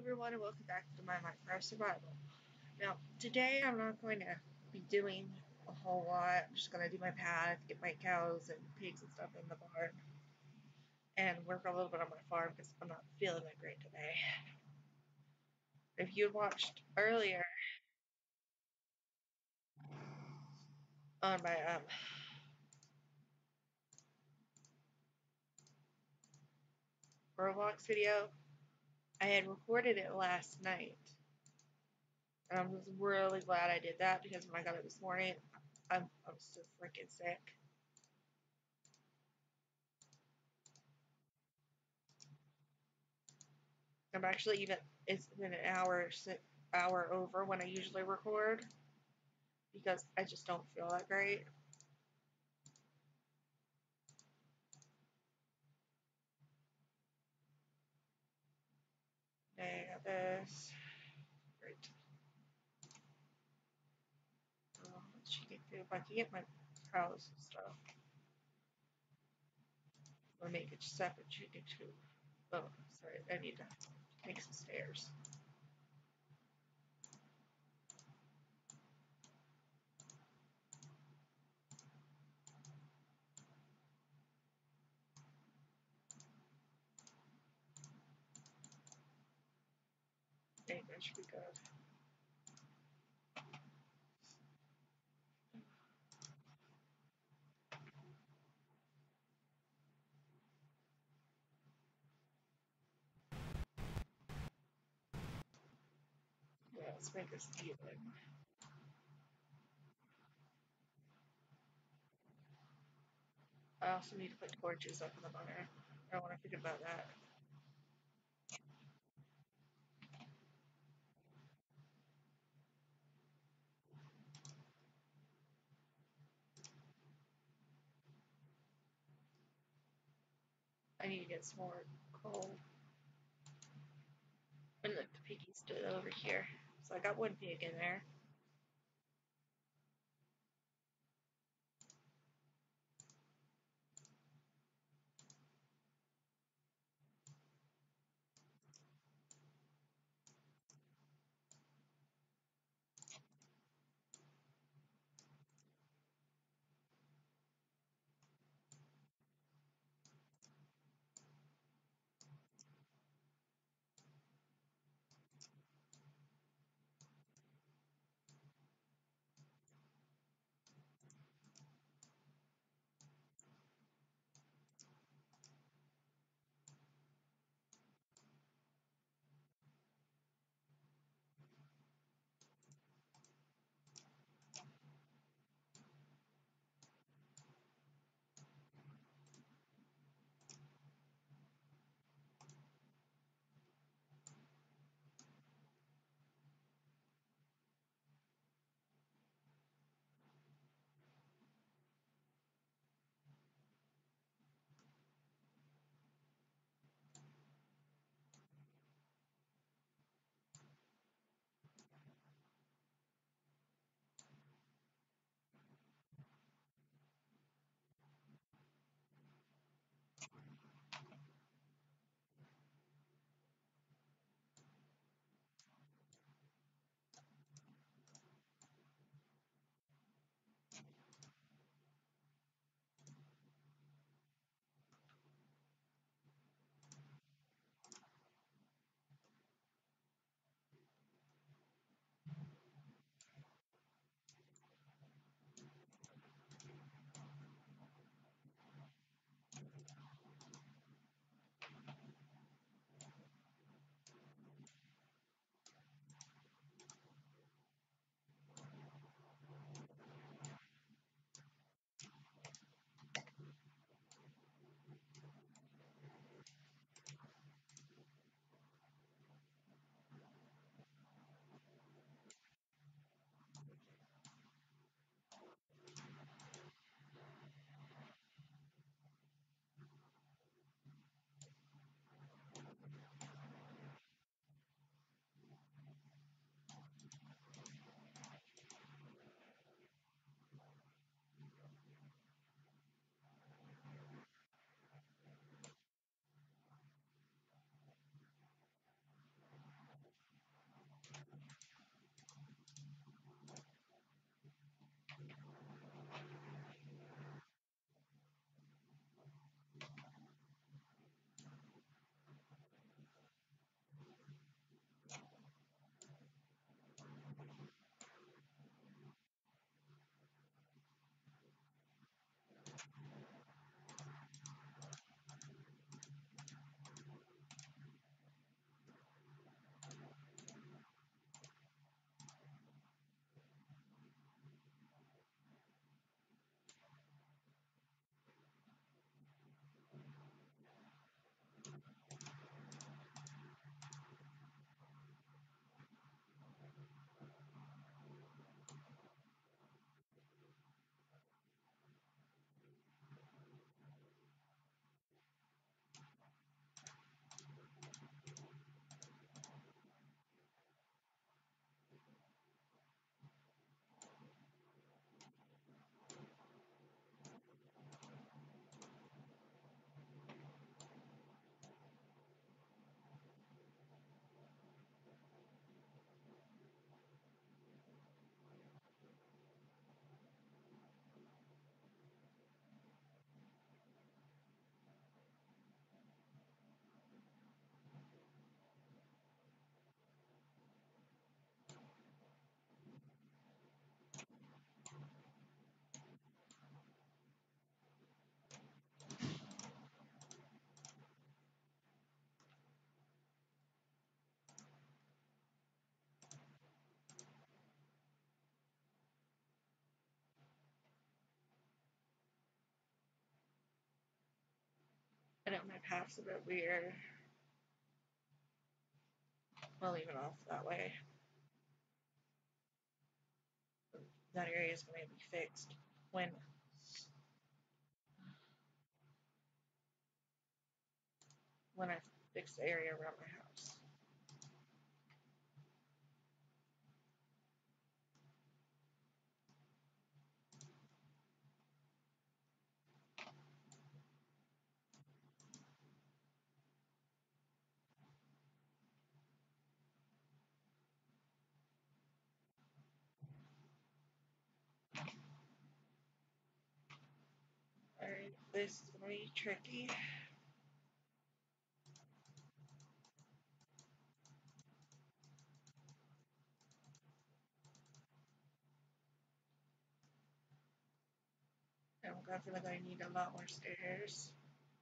everyone, and welcome back to my Minecraft Survival. Now, today I'm not going to be doing a whole lot. I'm just going to do my path, get my cows and pigs and stuff in the barn, and work a little bit on my farm because I'm not feeling that great today. If you had watched earlier on my Roblox video, I had recorded it last night. And I'm just really glad I did that because when I got it this morning, I'm so freaking sick. I'm actually it's been an hour over when I usually record because I just don't feel that great. I got this. Great. Chicken coop. I can get my cows and stuff. Or make a separate chicken coop. Oh, sorry. I need to make some stairs. I think that should be good. Yeah, let's make this even. I also need to put torches up in the barn. I don't want to forget about that. I need to get some more coal. And look, the piggy stood over here. So I got one pig in there. my path's a bit weird. I'll leave it off that way. That area is going to be fixed when I fix the area around my house. Alright, this is going to be tricky. I'm definitely going to need a lot more stairs.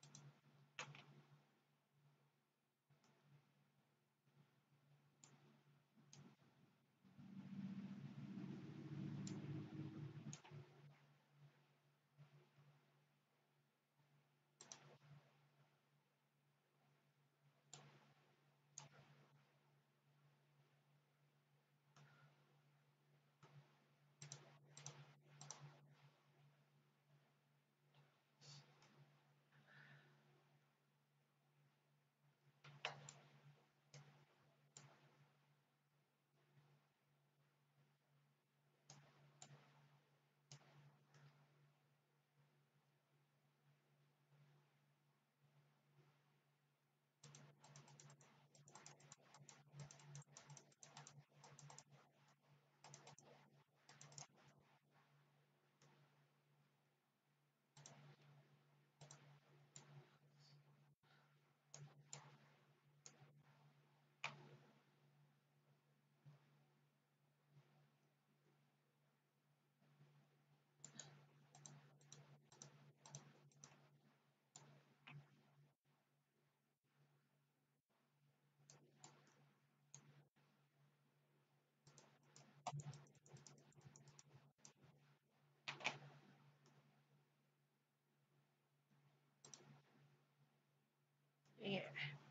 Yeah.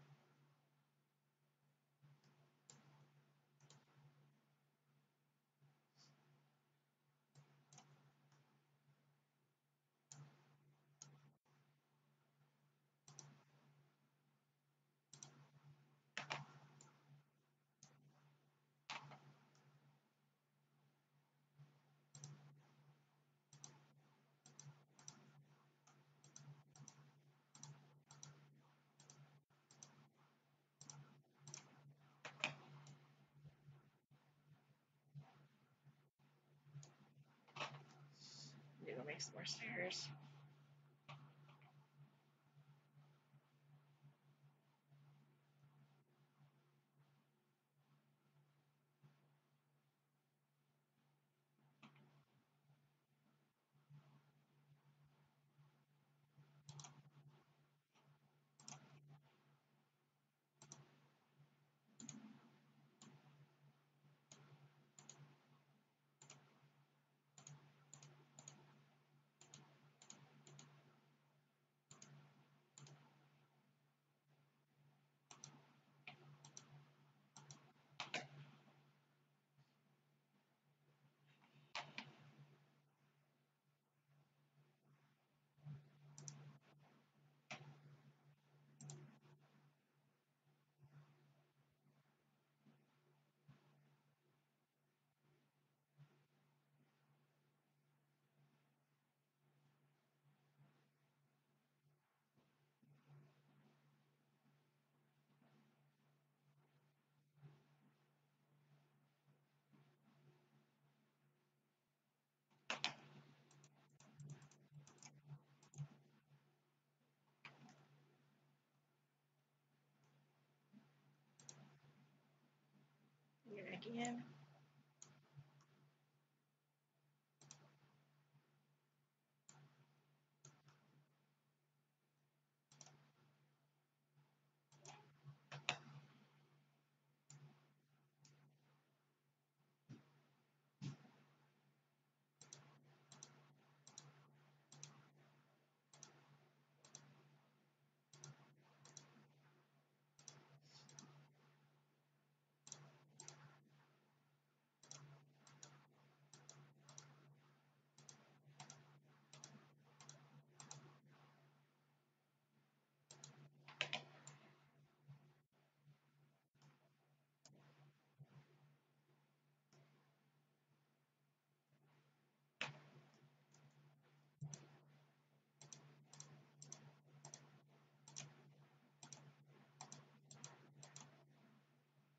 Need to make some more stairs. Again.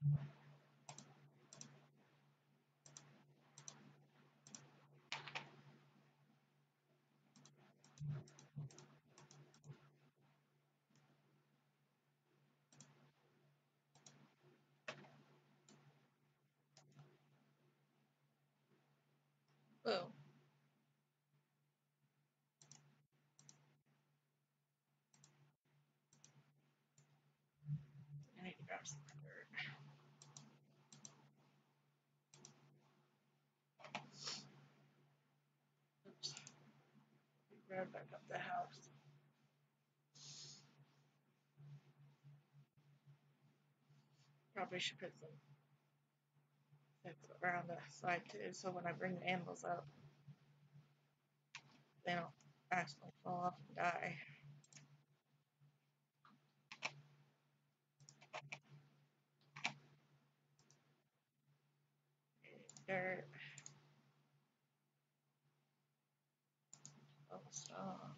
Oh, I need to grab some dirt. Oops. Right back up the house. Probably should put some things around the side too, so when I bring the animals up, they don't accidentally fall off and die. Dirt. Oh, stone.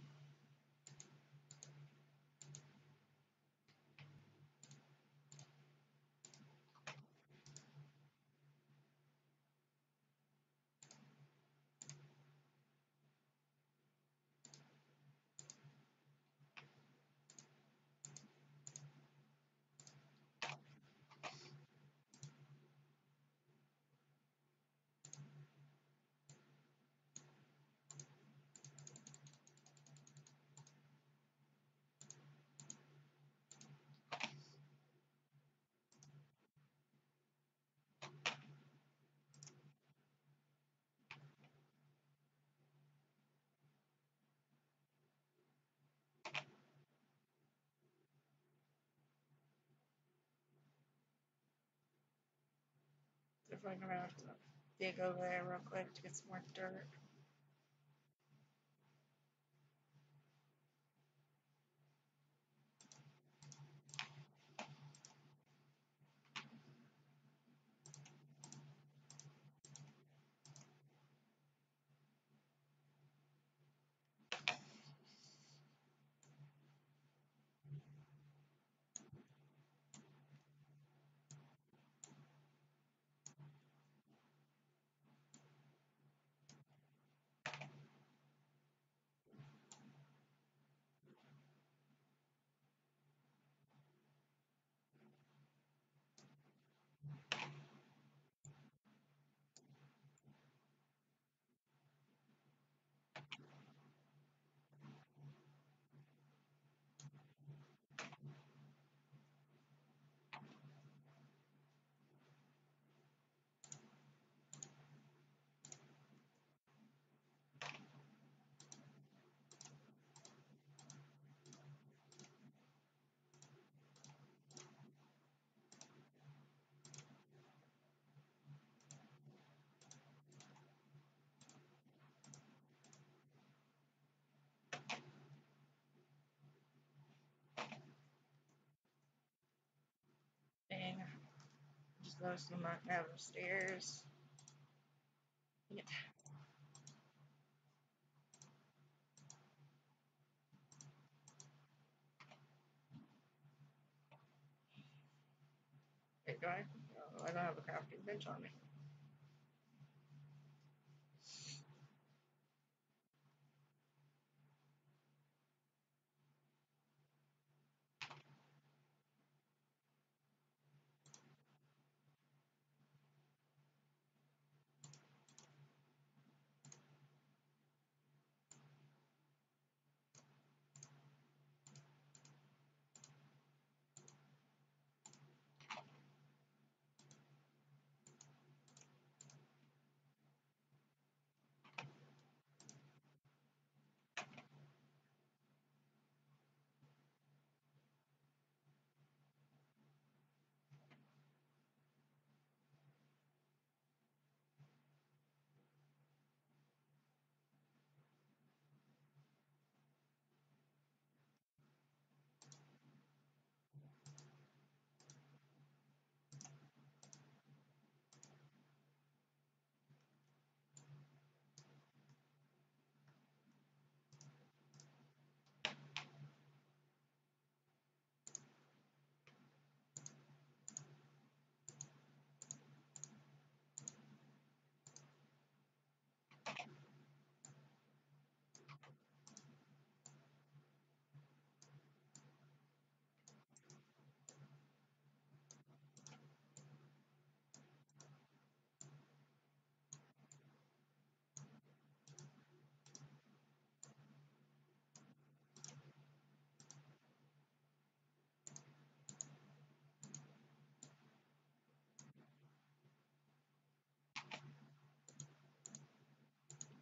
If I'm gonna have to dig over there real quick to get some more dirt. Dang. Just noticed I'm not having stairs. Yeah. Wait, do I? No, I don't have a crafting bench on me.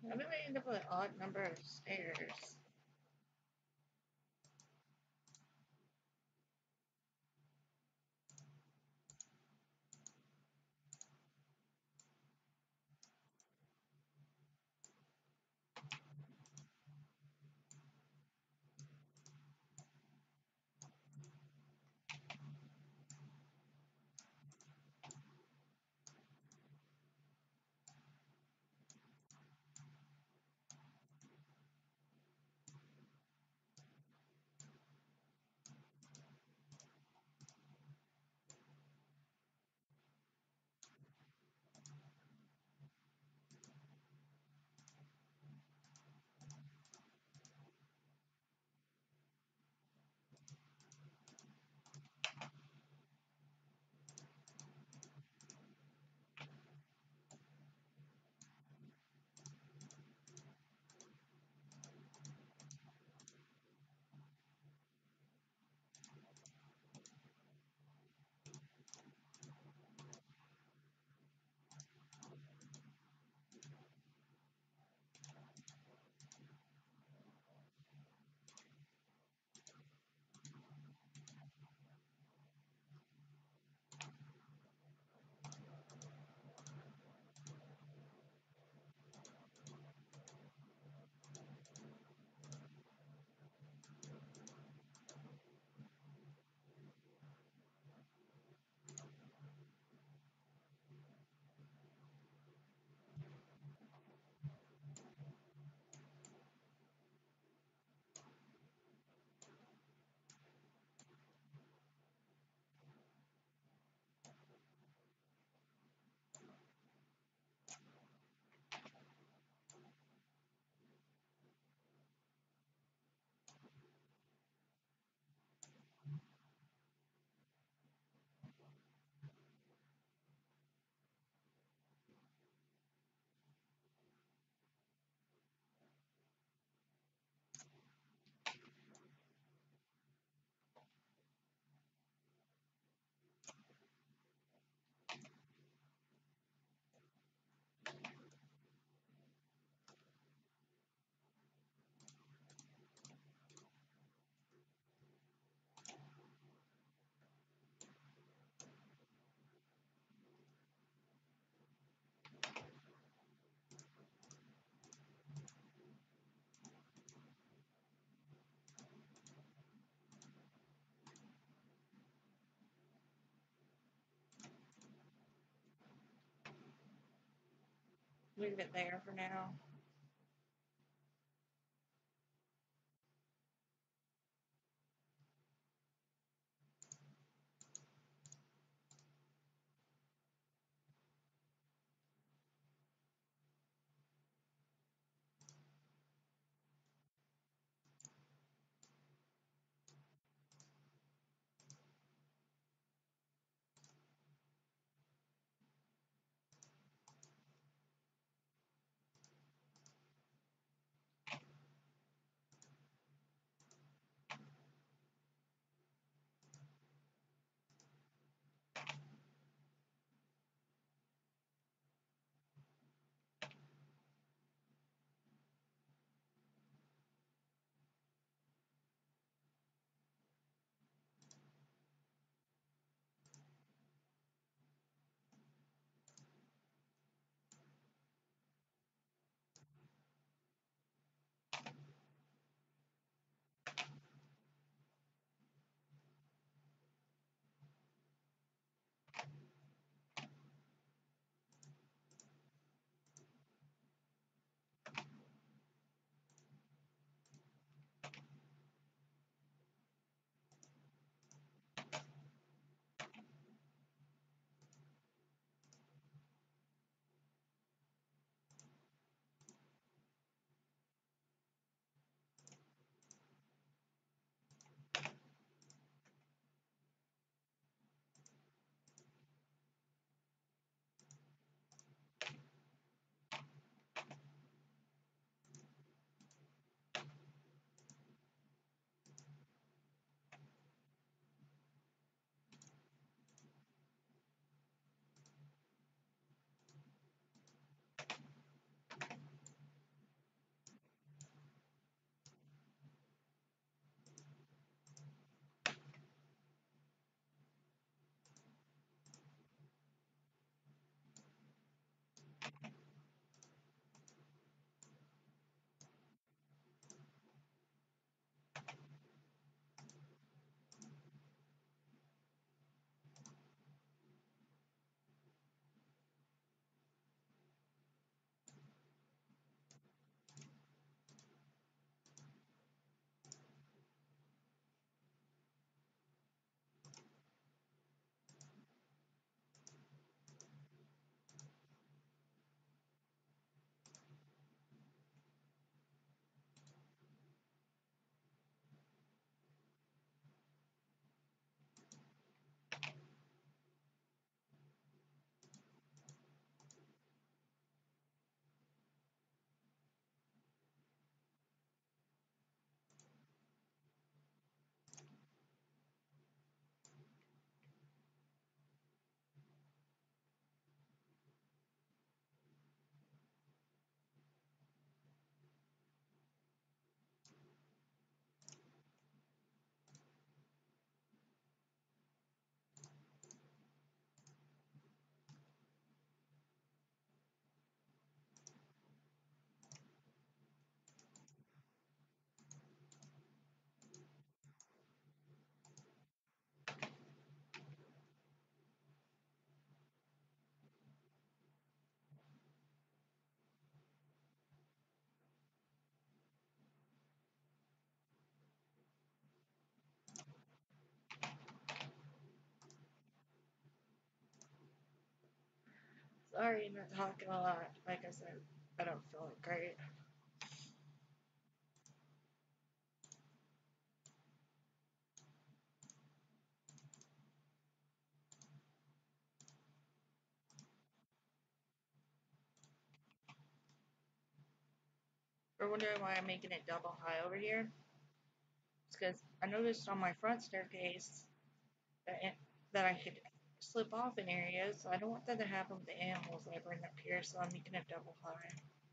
I've been waiting to put odd number of stairs. Leave it there for now. Sorry, I'm not talking a lot. Like I said, I don't feel great. We're wondering why I'm making it double high over here. It's because I noticed on my front staircase that I could slip off in areas, so I don't want that to happen with the animals that I bring up here, so I'm making it double high.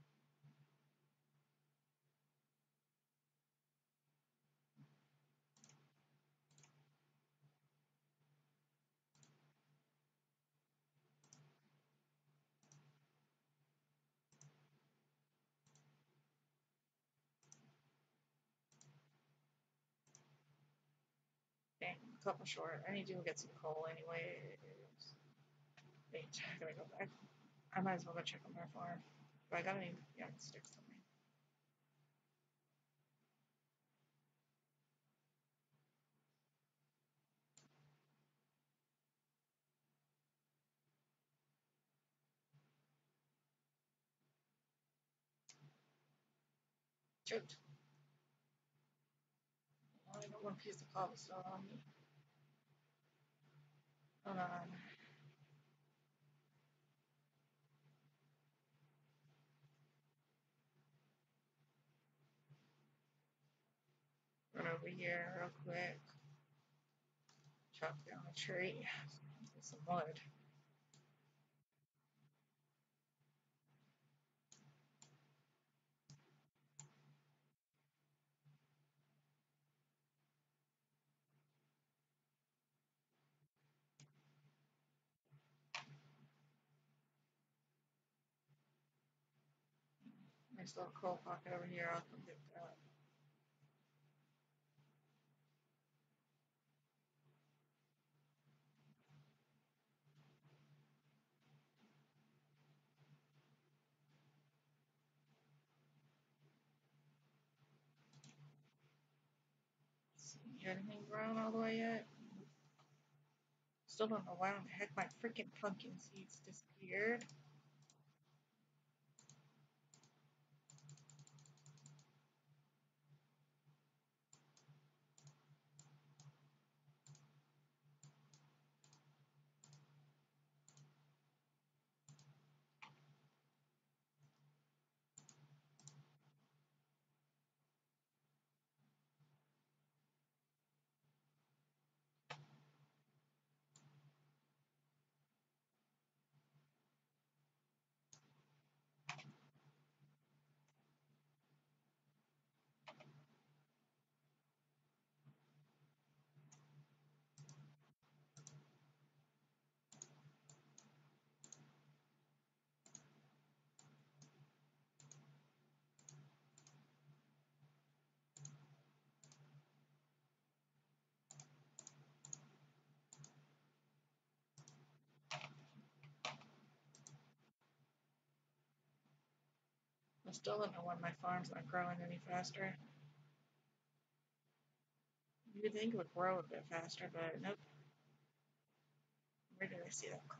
Dang, a couple short. I need to go get some coal anyway. Wait, I gotta go back. I might as well go check on my farm. But I got any young sticks on me. Shoot. I only got one piece of cobblestone on me. Hold on. Run over here real quick. Chop down a tree. Get some wood. Nice little coal pocket over here. I'll come get that. See, anything grown all the way yet? Still don't know why the heck my freaking pumpkin seeds disappeared. I still don't know why my farm's not growing any faster. You'd think it would grow a bit faster, but nope. Where did I see that coal?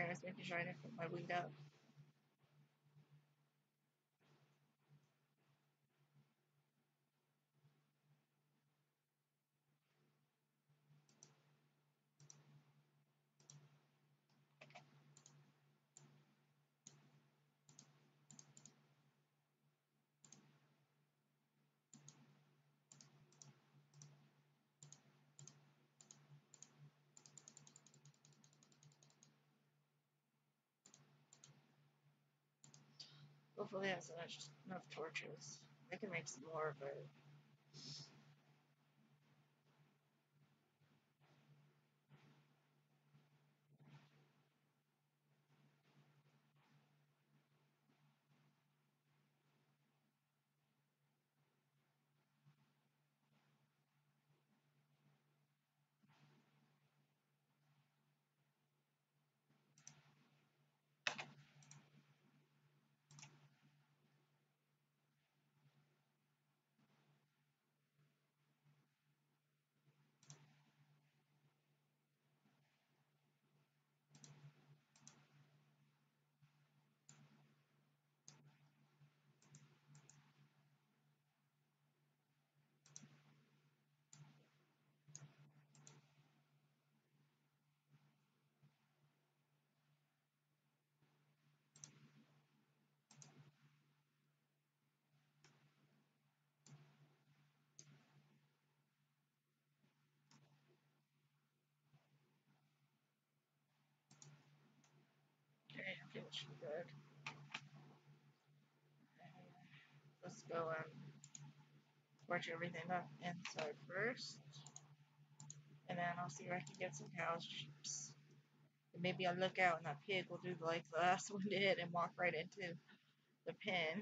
I was making sure I didn't put my weed up. Hopefully that's enough torches. I can make some more, but okay, I feel it should be good. Let's go and torch everything up inside first, and then I'll see if I can get some cows sheeps. And maybe I'll look out and that pig will do like the last one did and walk right into the pen.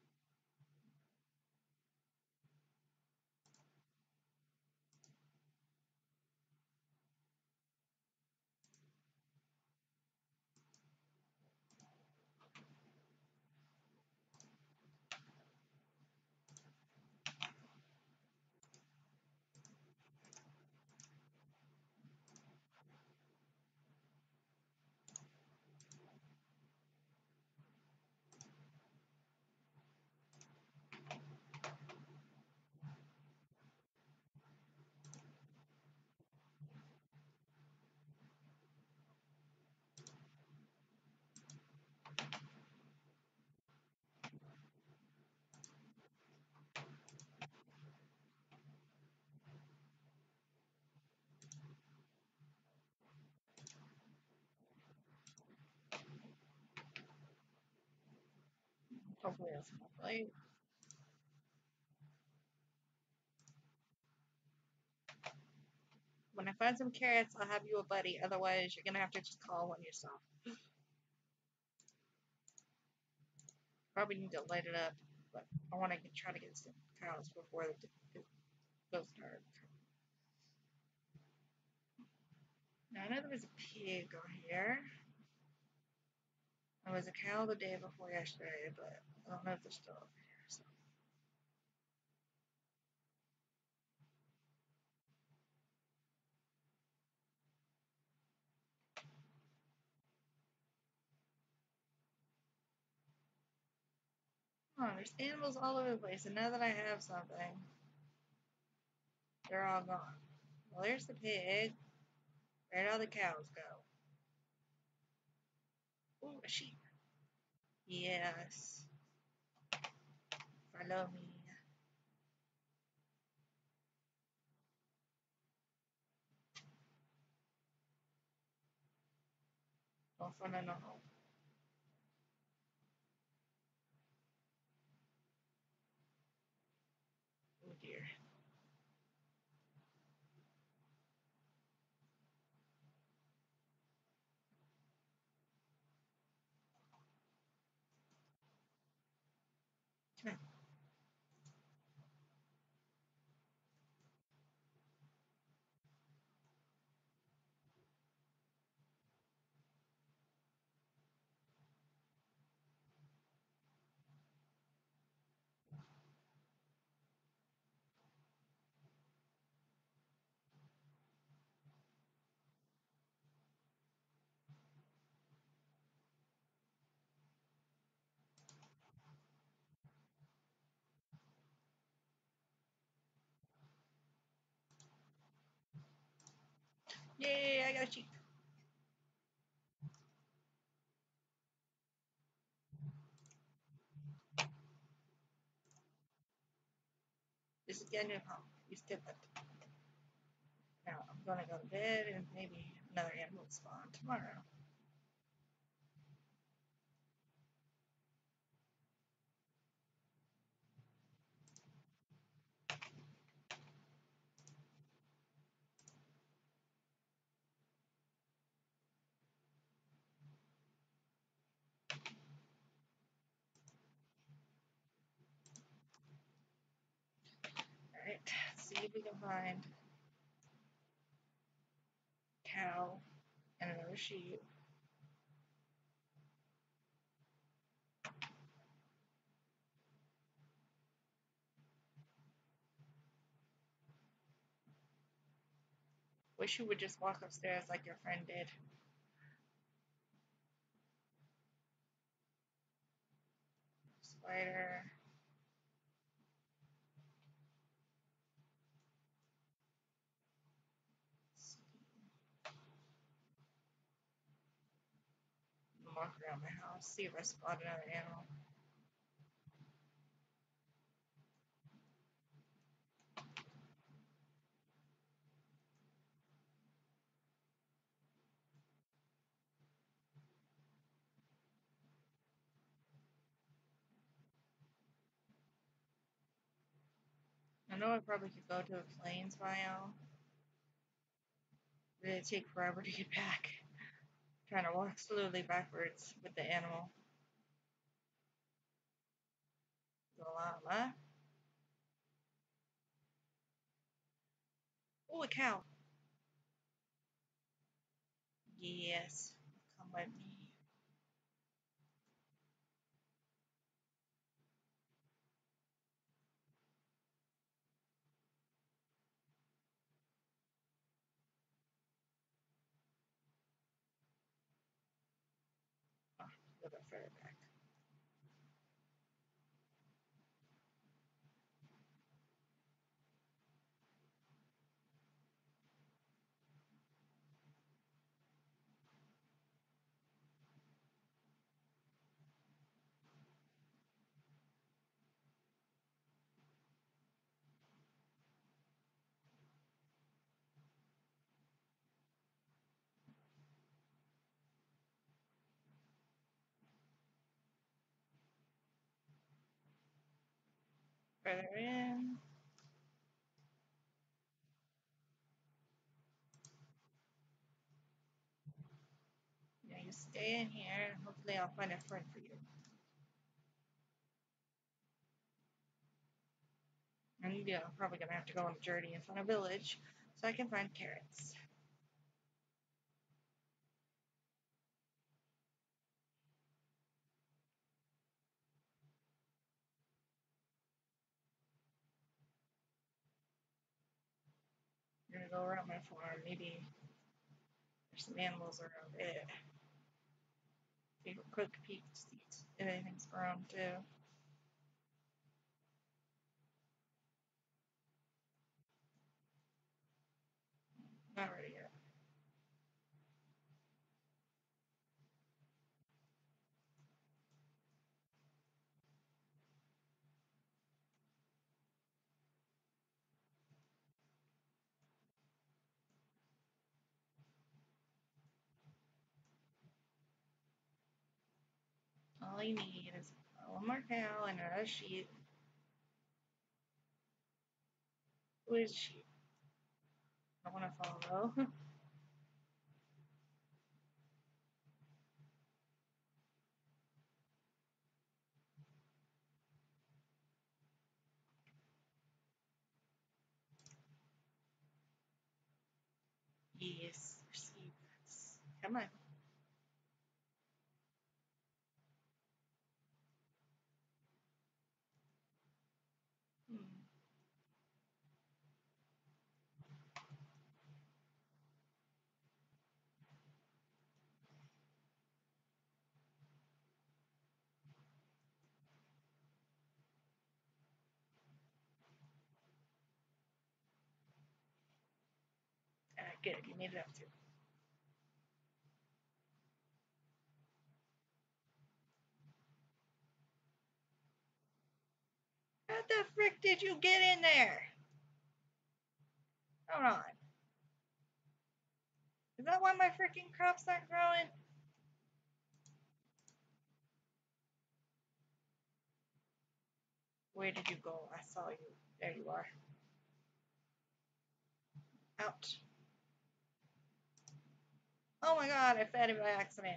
Hopefully that's enough light. When I find some carrots, I'll have you a buddy. Otherwise, you're gonna have to just call when you stop. Probably need to light it up, but I want to try to get some cows before it goes dark. Now, I know there was a pig on here. There was a cow the day before yesterday, but I don't know if they're still over here. So. Oh, there's animals all over the place, and now that I have something, they're all gone. Well, there's the pig. Where'd all the cows go? Ooh, a sheep. Yes. Follow me. Oh, no. Oh dear. Come on. Yay, I got a sheep. This is getting new home. You skip it. Now I'm gonna go to bed and maybe another animal will spawn tomorrow. Alright, see if we can find cow and another sheep. Wish you would just walk upstairs like your friend did. Spider. Walk around my house, see if I spot another animal. I know I probably could go to a plains biome, but it'd take forever to get back. Trying to walk slowly backwards with the animal. The llama. Oh, a cow. Yes. Come with me. Oh, a little bit further back. Further in. Yeah, you stay in here, and hopefully I'll find a friend for you. And yeah, I'm probably gonna have to go on a journey and find a village so I can find carrots. I'm gonna go around my farm. Maybe there's some animals around it. Take a quick peek to see if anything's around too. Not ready yet. All you need is one more cow and another sheep. Who is sheep? I want to follow. Yes, sheep. Come on. Hmm. Good, you made it up too. How the frick did you get in there? Hold on. Is that why my freaking crops aren't growing? Where did you go? I saw you. There you are. Out. Oh my god, I fed it by accident.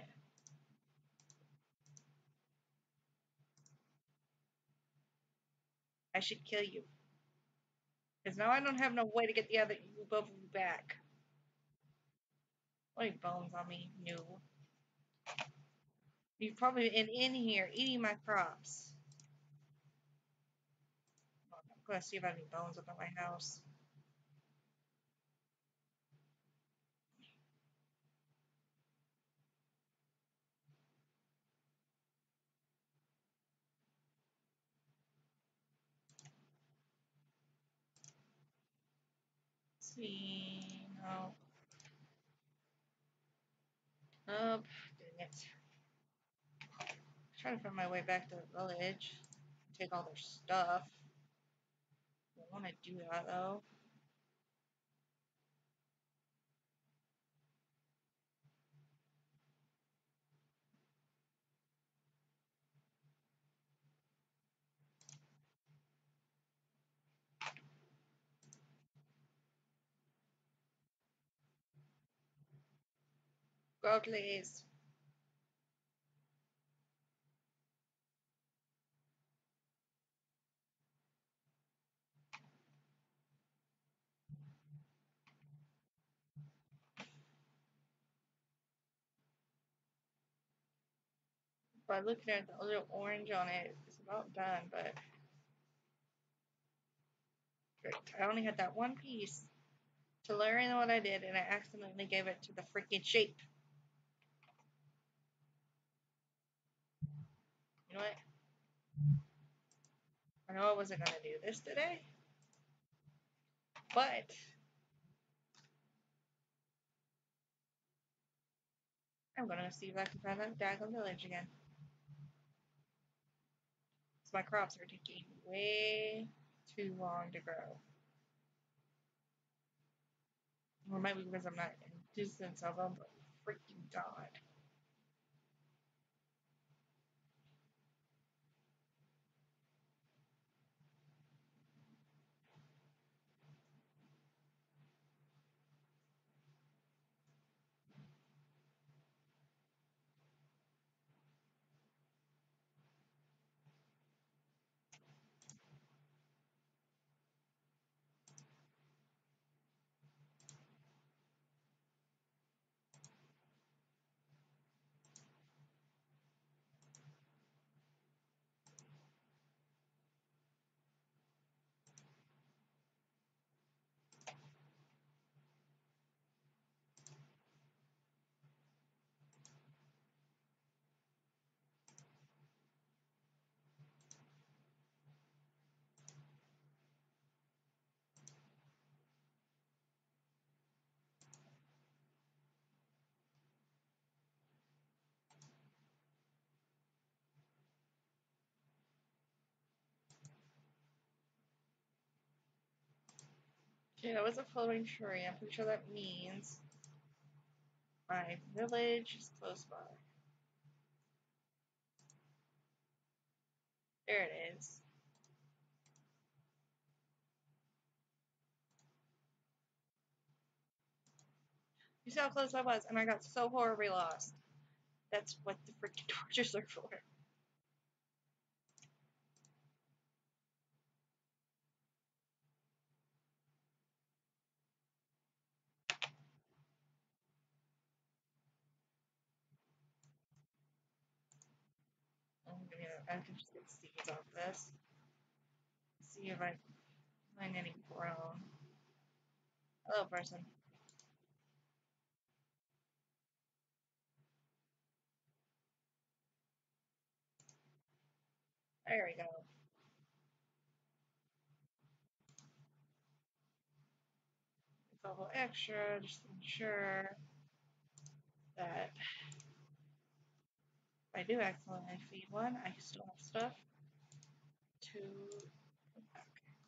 I should kill you. Because now I don't have no way to get the other both of you back. What bones on me? No. You've probably been in here eating my crops. I'm gonna see if I have any bones up at my house. Let's see. No. Oh, dang it. I'm trying to find my way back to the village. Take all their stuff. I don't want to do that though. Go please. By looking at the little orange on it, it's about done, but I only had that one piece to learn what I did, and I accidentally gave it to the freaking sheep. You know what? I know I wasn't gonna do this today, but I'm gonna see if I can find that daggone village again. So my crops are taking way too long to grow. Or maybe because I'm not in distance of them, but freaking God. Okay, that was a floating tree. I'm pretty sure that means my village is close by. There it is. You see how close I was, and I got so horribly lost. That's what the freaking torches are for. I can just get seeds off this. See if I find any grown. Hello, person. There we go. couple extra just to ensure that if I do accidentally feed one, I still have stuff to put back.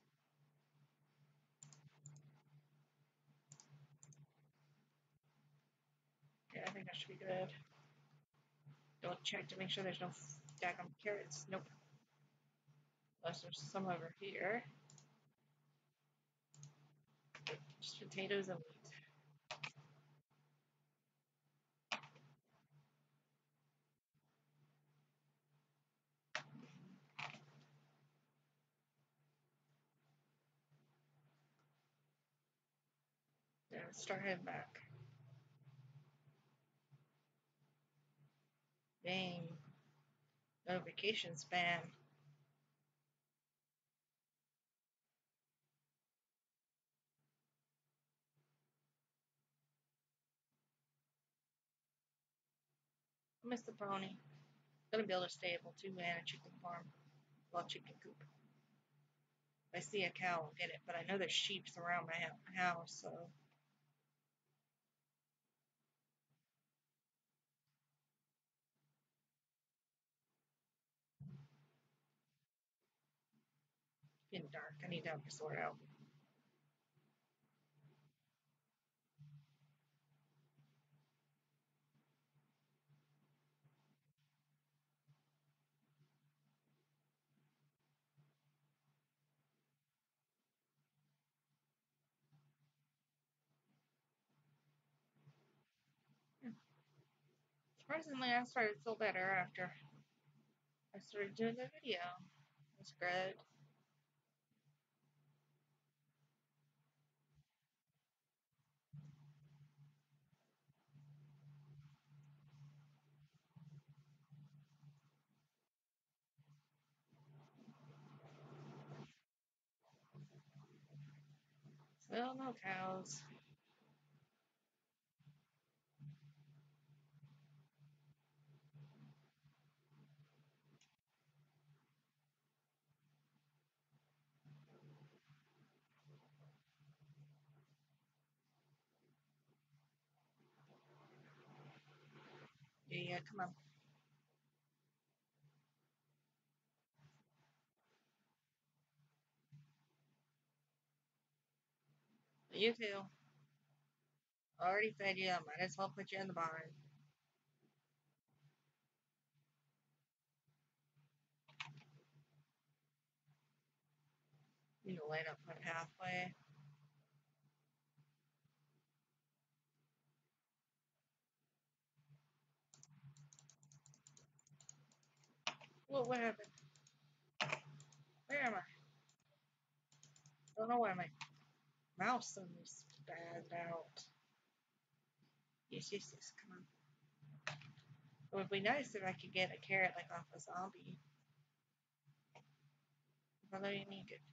Yeah, I think that should be good. Don't check to make sure there's no daggum carrots. Nope. Unless there's some over here. Just potatoes and wheat. Yeah, let's start heading back. Dang. No vacation span. I miss the pony. Gonna be able to stay able to man a chicken farm. Well, chicken coop. If I see a cow, I'll get it, but I know there's sheep around my house, so. It's getting dark. I need to help you sort out. Surprisingly, I started to feel better after I started doing the video. That's good. Still no cows. Yeah, come on. You too. Already fed you. I might as well put you in the barn. You know, light up my pathway. What happened? Where am I? Don't know where my mouse is spazzed out. Yes, yes, yes. Come on. It would be nice if I could get a carrot like off a zombie. If I really need it.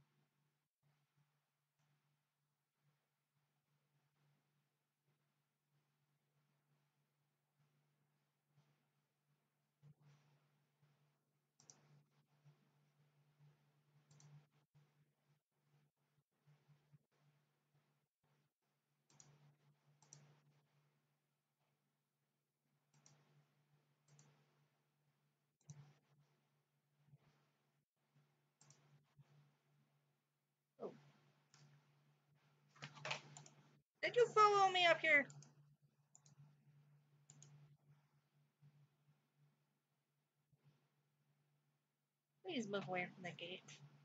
Oh, did you follow me up here? Please move away from the gate.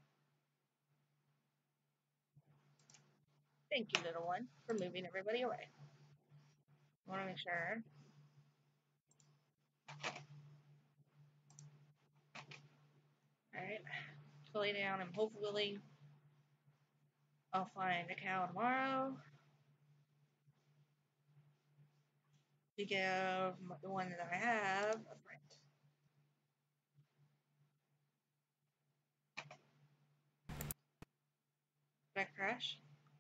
Thank you, little one, for moving everybody away. I want to make sure. Alright. Fully down, and hopefully I'll find a cow tomorrow to give the one that I have a friend. Did I crash?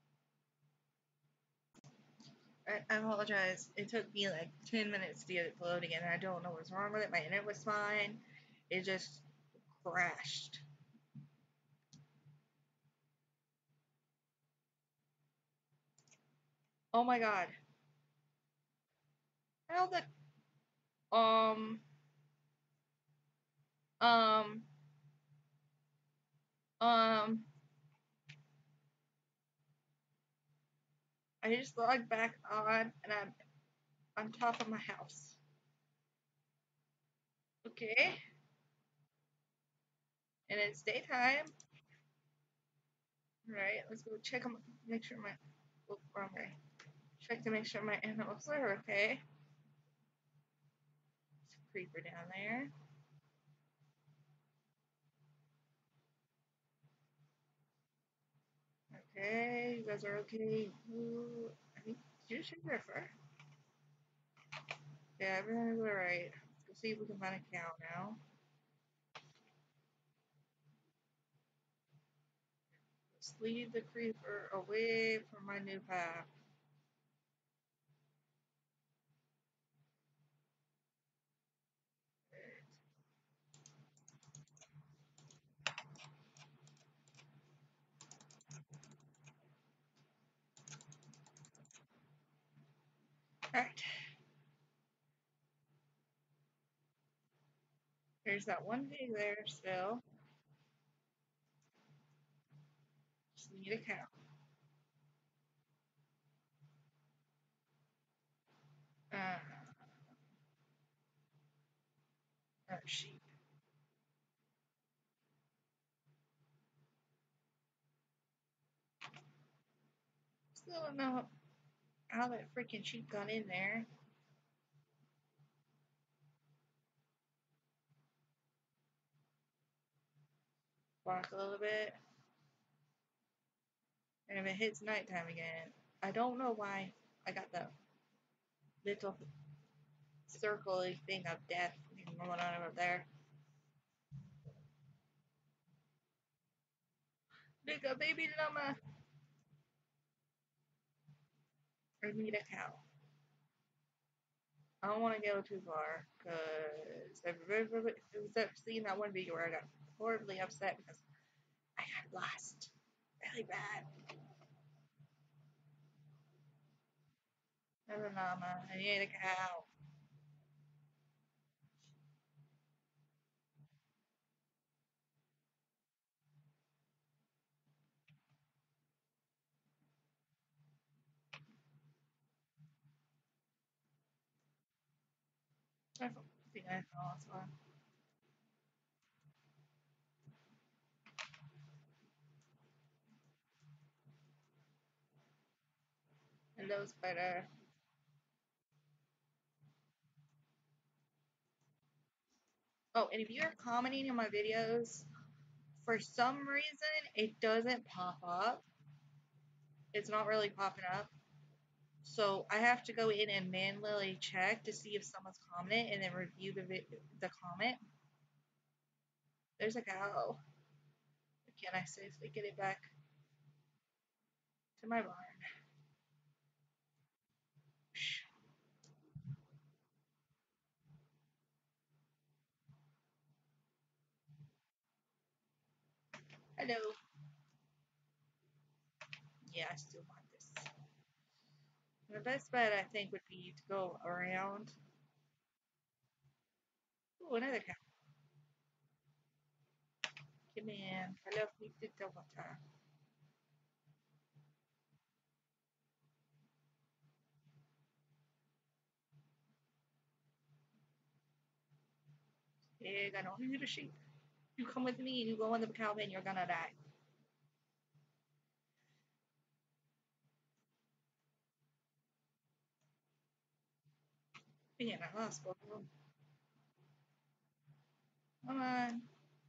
I apologize. It took me like 10 minutes to get it to load again. I don't know what's wrong with it. My internet was fine. It just crashed. Oh my god. How the um um um I just logged back on and I'm on top of my house. Okay. And it's daytime. Right, let's go check them, make sure my, oh, wrong way. Check to make sure my animals are okay. There's a creeper down there. Okay, you guys are okay. Ooh, I think, did you check their fur? Yeah, everything is alright. Let's go see if we can find a cow now. Let's lead the creeper away from my new path. Alright, there's that one pig there still. Just need a cow. Or sheep. Still don't know how that freaking sheep got in there. Walk a little bit. And if it hits nighttime again, I don't know why I got the little circle thing of death going on over there. Look, a baby llama. I need a cow. I don't want to go too far because I've seen that one video where I got horribly upset because I got lost really bad. There's a llama. I need a cow. I think I saw this one. Hello, spider. Oh, and if you're commenting on my videos, for some reason it doesn't pop up. It's not really popping up. So I have to go in and manually check to see if someone's commented and then review the comment. There's a cow. Can I safely get it back to my barn? Hello. Yeah, I still want this. The best bet I think would be to go around. Oh, another cow. Come in. Hello, the water. Pig, I don't need a sheep. You come with me and you go in the cow bin, you're gonna die. Man, I lost both of them. Come on.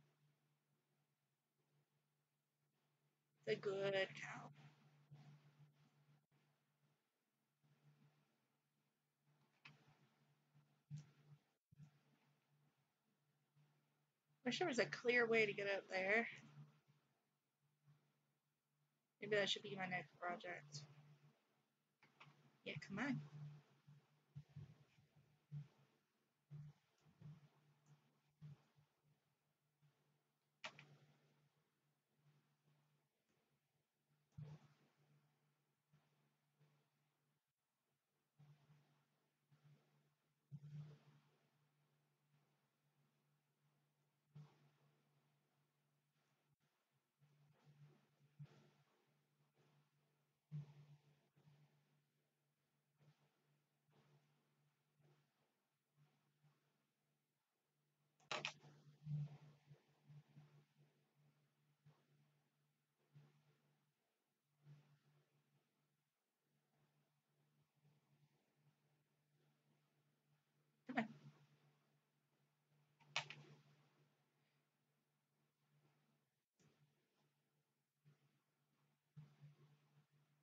The good cow. Wish there was a clear way to get up there. Maybe that should be my next project. Yeah, come on.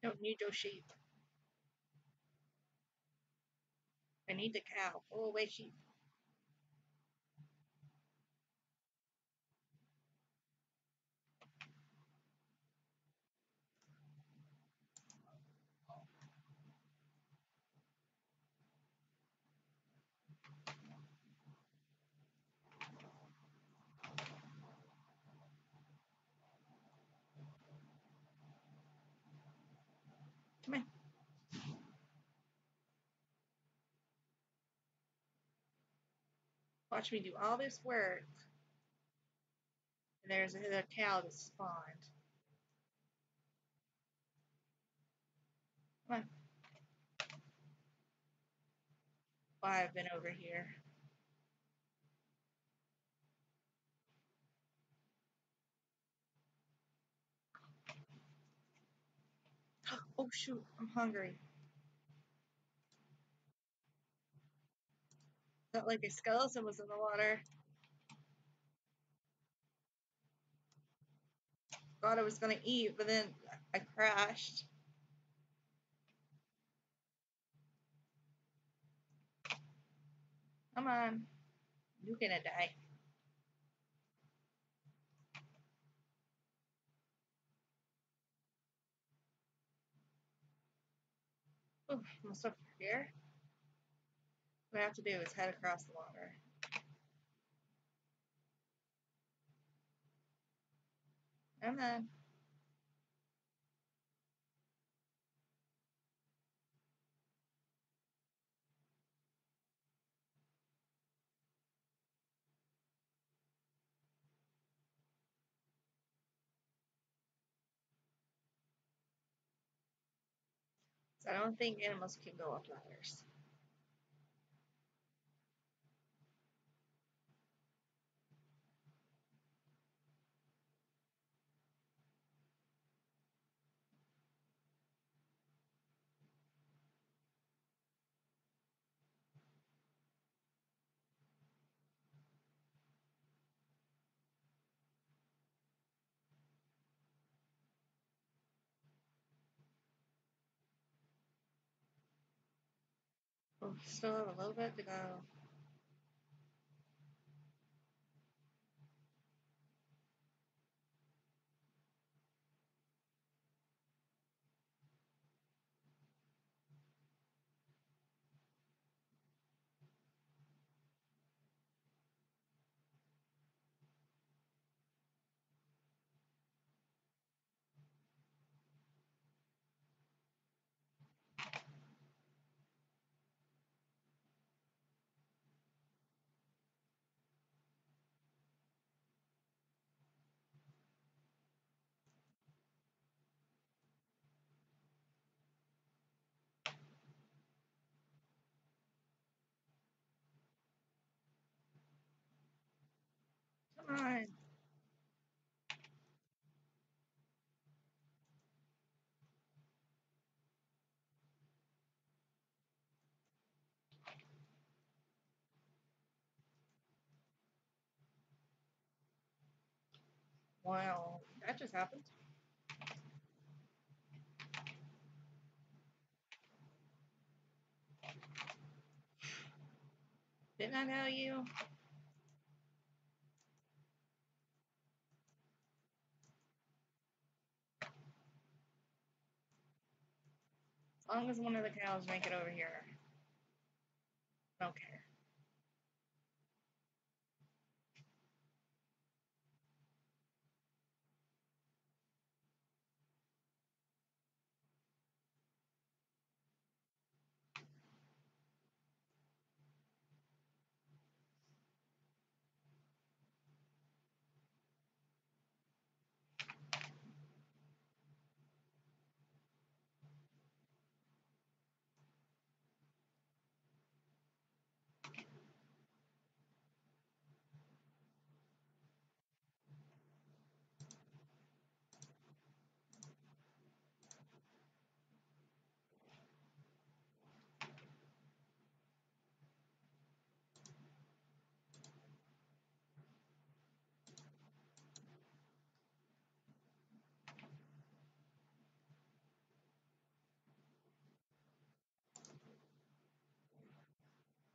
Don't need those sheep. I need the cow. Go away, sheep. Come on. Watch me do all this work. And there's another cow that spawned. Come on. Well, I've been over here. Oh shoot, I'm hungry. Felt like a skeleton was in the water. Thought I was gonna eat, but then I crashed. Come on. You're gonna die. Oh, I'm stuck here. What I have to do is head across the water. And then, so I don't think animals can go up ladders. Oh, still have a little bit to go. Come on. Wow, that just happened. Didn't I know you? As long as one of the cows make it over here, I don't care.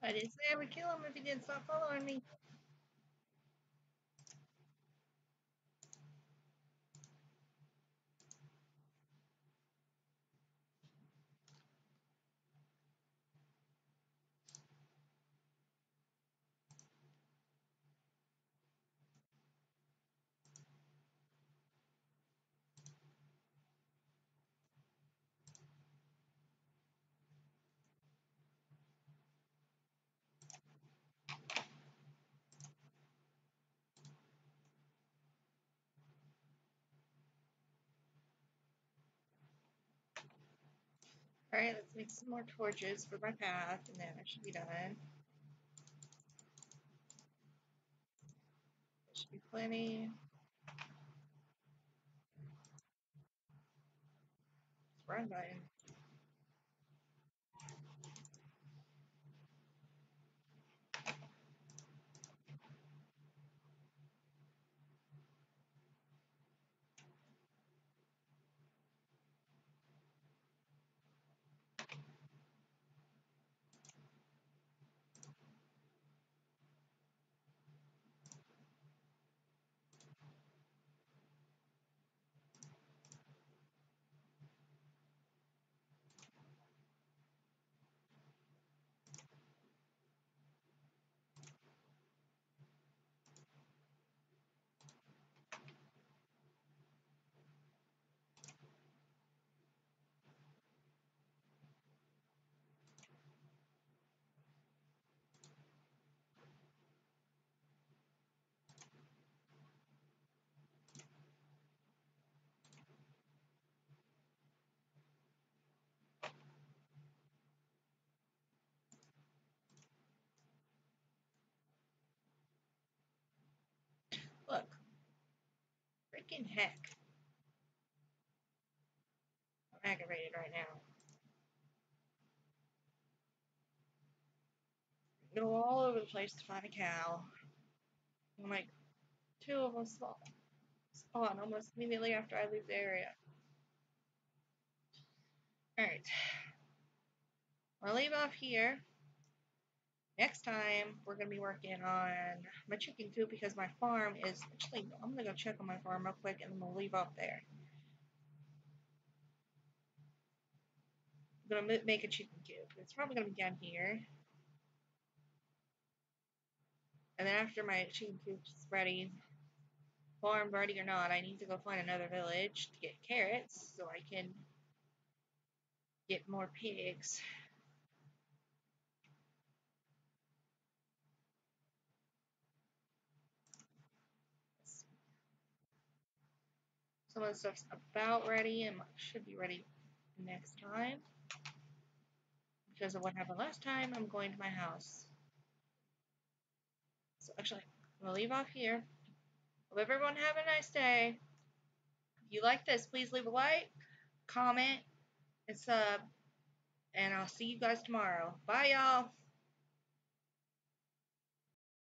I didn't say I would kill him if he didn't stop following me. Alright, let's make some more torches for my path, and then I should be done. There should be plenty. Let's run button. Look. Freaking heck. I'm aggravated right now. Go all over the place to find a cow. And like, two of them spawn almost immediately after I leave the area. Alright. I'll leave off here. Next time, we're going to be working on my chicken coop because my farm is... Actually, I'm going to go check on my farm real quick and then we'll leave off there. I'm going to make a chicken coop. It's probably going to be down here. And then after my chicken coop's ready, farm ready or not, I need to go find another village to get carrots so I can get more pigs. Some of the stuff's about ready and should be ready next time. Because of what happened last time, I'm going to my house. So actually, I'm going to leave off here. Hope everyone have a nice day. If you like this, please leave a like, comment, and sub. And I'll see you guys tomorrow. Bye, y'all.